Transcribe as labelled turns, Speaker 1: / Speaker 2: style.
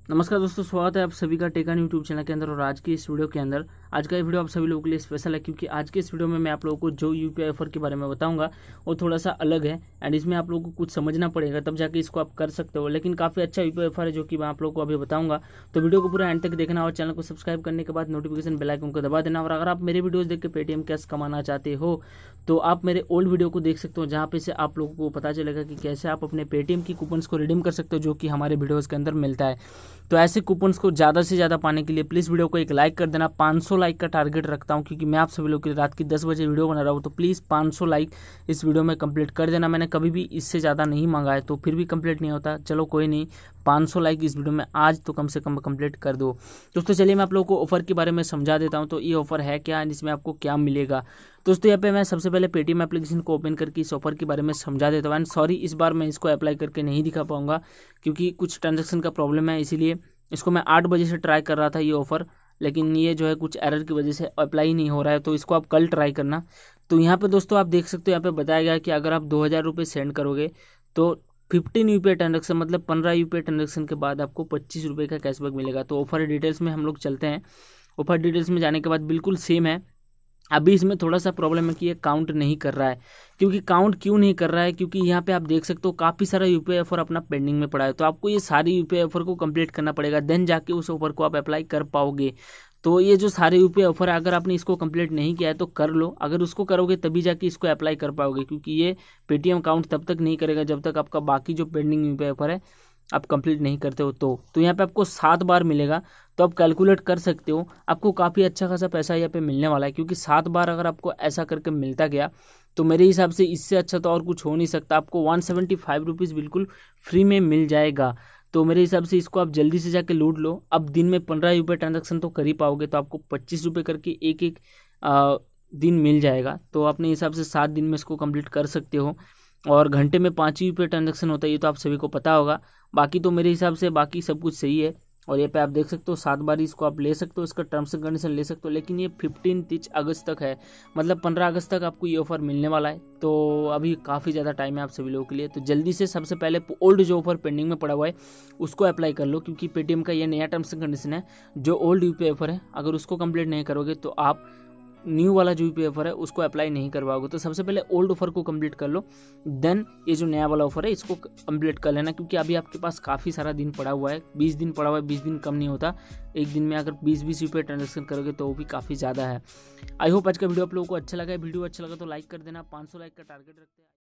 Speaker 1: नमस्कार दोस्तों, स्वागत है आप सभी का टेकन यूट्यूब चैनल के अंदर। और आज की इस वीडियो के अंदर आज का ये वीडियो आप सभी लोगों के लिए स्पेशल है, क्योंकि आज के इस वीडियो में मैं आप लोगों को जो यूपीआई ऑफर के बारे में बताऊंगा वो थोड़ा सा अलग है। एंड इसमें आप लोगों को कुछ समझना पड़ेगा, तब जाके इसको आप कर सकते हो। लेकिन काफ़ी अच्छा यूपीआई ऑफर है जो कि मैं आप लोगों को अभी बताऊंगा। तो वीडियो को पूरा एंड तक देखना और चैनल को सब्सक्राइब करने के बाद नोटिफिकेशन बेल आइकन को दबा देना। और अगर आप मेरे वीडियोज़ देख के पेटीएम कैश कमाना चाहते हो तो आप मेरे ओल्ड वीडियो को देख सकते हो, जहाँ पे से आप लोगों को पता चलेगा कि कैसे आप अपने पेटीएम की कूपन्स को रिडीम कर सकते हो, जो कि हमारे वीडियोज़ के अंदर मिलता है। तो ऐसे कूपन्स को ज़्यादा से ज़्यादा पाने के लिए प्लीज़ वीडियो को एक लाइक कर देना। 500 लाइक का टारगेट रखता हूँ, क्योंकि मैं आप सभी लोग के लिए रात की 10 बजे वीडियो बना रहा हूँ। तो प्लीज़ 500 लाइक इस वीडियो में कंप्लीट कर देना। मैंने कभी भी इससे ज़्यादा नहीं मांगा है, तो फिर भी कंप्लीट नहीं होता, चलो कोई नहीं, 500 लाइक इस वीडियो में आज तो कम से कम कंप्लीट कर दो। दोस्तों चलिए मैं आप लोगों को ऑफर के बारे में समझा देता हूँ। तो ये ऑफर है क्या, इसमें आपको क्या मिलेगा। दोस्तों यहाँ पे मैं सबसे पहले पेटीएम एप्लीकेशन को ओपन करके इस ऑफर के बारे में समझा देता हूँ। एंड सॉरी, इस बार मैं इसको अप्लाई करके नहीं दिखा पाऊंगा, क्योंकि कुछ ट्रांजेक्शन का प्रॉब्लम है, इसीलिए इसको मैं 8 बजे से ट्राई कर रहा था ये ऑफ़र। लेकिन ये जो है कुछ एरर की वजह से अप्लाई नहीं हो रहा है, तो इसको आप कल ट्राई करना। तो यहाँ पे दोस्तों आप देख सकते हो, यहाँ पे बताया गया है कि अगर आप 2000 रुपये सेंड करोगे तो 15 यूपीआई ट्रांजेक्शन मतलब 15 यूपीआई ट्रांजेक्शन के बाद आपको 25 रुपये का कैशबैक मिलेगा। तो ऑफर डिटेल्स में हम लोग चलते हैं। ऑफर डिटेल्स में जाने के बाद बिल्कुल सेम है। अभी इसमें थोड़ा सा प्रॉब्लम है कि ये काउंट नहीं कर रहा है। क्योंकि काउंट क्यों नहीं कर रहा है, क्योंकि यहाँ पे आप देख सकते हो काफ़ी सारा यूपीआई ऑफर अपना पेंडिंग में पड़ा है। तो आपको ये सारी यूपीआई ऑफर को कंप्लीट करना पड़ेगा, देन जाके उस ऑफर को आप अप्लाई कर पाओगे। तो ये जो सारे यूपीआई ऑफर है, अगर आपने इसको कंप्लीट नहीं किया है तो कर लो। अगर उसको करोगे तभी जाके इसको अप्लाई कर पाओगे, क्योंकि ये पेटीएम काउंट तब तक नहीं करेगा जब तक आपका बाकी जो पेंडिंग यूपीआई ऑफर है आप कंप्लीट नहीं करते हो। तो यहाँ पे आपको 7 बार मिलेगा। तो आप कैलकुलेट कर सकते हो, आपको काफ़ी अच्छा खासा पैसा यहाँ पे मिलने वाला है। क्योंकि 7 बार अगर आपको ऐसा करके मिलता गया तो मेरे हिसाब से इससे अच्छा तो और कुछ हो नहीं सकता। आपको 175 रुपीज़ बिल्कुल फ्री में मिल जाएगा। तो मेरे हिसाब से इसको आप जल्दी से जाके लूट लो। अब दिन में 15 रुपये ट्रांजेक्शन तो कर ही पाओगे, तो आपको 25 रुपये करके एक एक दिन मिल जाएगा। तो अपने हिसाब से 7 दिन में इसको कंप्लीट कर सकते हो। और घंटे में 5 ही रुपये ट्रांजेक्शन होता है, ये तो आप सभी को पता होगा। बाकी तो मेरे हिसाब से बाकी सब कुछ सही है। और ये पे आप देख सकते हो 7 बार इसको आप ले सकते हो, इसका टर्म्स एंड कंडीशन ले सकते हो। लेकिन ये 15 अगस्त तक है, मतलब 15 अगस्त तक आपको ये ऑफर मिलने वाला है। तो अभी काफ़ी ज़्यादा टाइम है आप सभी लोगों के लिए। तो जल्दी से सबसे पहले ओल्ड जो ऑफर पेंडिंग में पड़ा हुआ है उसको अप्लाई कर लो, क्योंकि पेटीएम का ये नया टर्म्स एंड कंडीशन है। जो ओल्ड यूपीआई ऑफर है अगर उसको कंप्लीट नहीं करोगे तो आप न्यू वाला जो यूपीआई ऑफर है उसको अप्लाई नहीं करवाओगे। तो सबसे पहले ओल्ड ऑफर को कंप्लीट कर लो, देन ये जो नया वाला ऑफर है इसको कंप्लीट कर लेना। क्योंकि अभी आपके पास काफ़ी सारा दिन पड़ा हुआ है, 20 दिन पड़ा हुआ है। 20 दिन कम नहीं होता, एक दिन में अगर 20-20 रुपये ट्रांजेक्शन करोगे तो वो भी काफ़ी ज़्यादा है। आई होप आज का वीडियो आप लोगों को अच्छा लगा है। वीडियो अच्छा लगा तो लाइक कर देना। 500 लाइक का टारगेट रखते हैं।